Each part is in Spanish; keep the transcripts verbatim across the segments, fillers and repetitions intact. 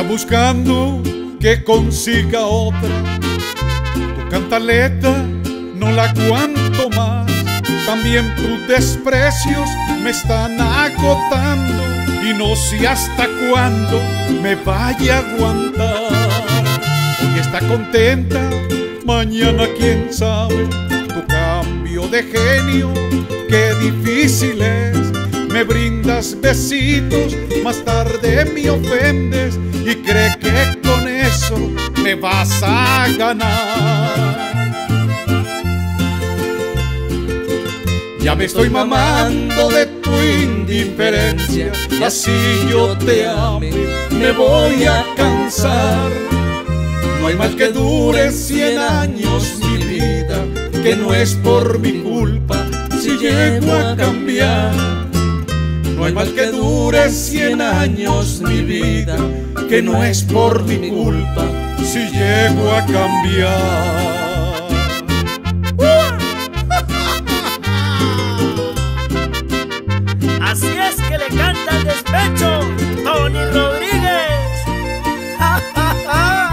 buscando que consiga otra. Tu cantaleta no la aguanto más. También tus desprecios me están agotando y no sé hasta cuándo me vaya a aguantar. Hoy está contenta, mañana quién sabe. Tu cambio de genio, qué difícil es. Me brindas besitos, más tarde me ofendes y crees que con eso me vas a ganar. Ya me estoy mamando de tu indiferencia y así yo te ame, me voy a cansar. No hay mal que dure cien años mi vida, que no es por mi culpa si llego a cambiar. No hay mal que dure cien años mi vida, que no es por mi culpa si llego a cambiar. Así es que le canta el despecho, Tony Rodríguez. ¡Ja, ja, ja!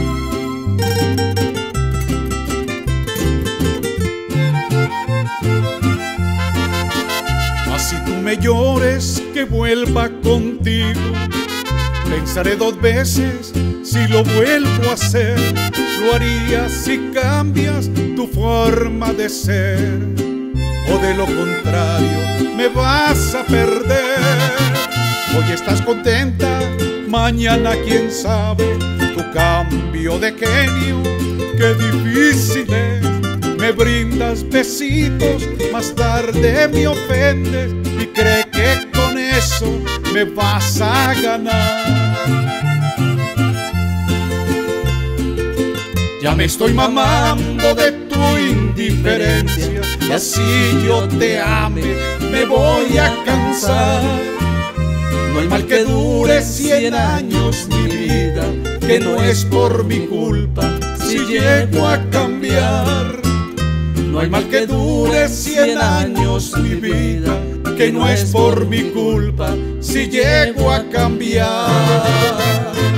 Así tú me llores que vuelva contigo. Pensaré dos veces si lo vuelvo a hacer. Lo haría si cambias tu forma de ser, o de lo contrario me vas a perder. Hoy estás contenta, mañana quién sabe. Tu cambio de genio, qué difícil es. Me brindas besitos, más tarde me ofendes y crees que con eso me vas a ganar. Ya me estoy mamando de tu indiferencia y así yo te ame, me voy a cansar. No hay mal que dure cien años mi vida, que no es por mi culpa si llego a cambiar. No hay mal que dure cien años mi vida, que no es por mi culpa si llego a cambiar.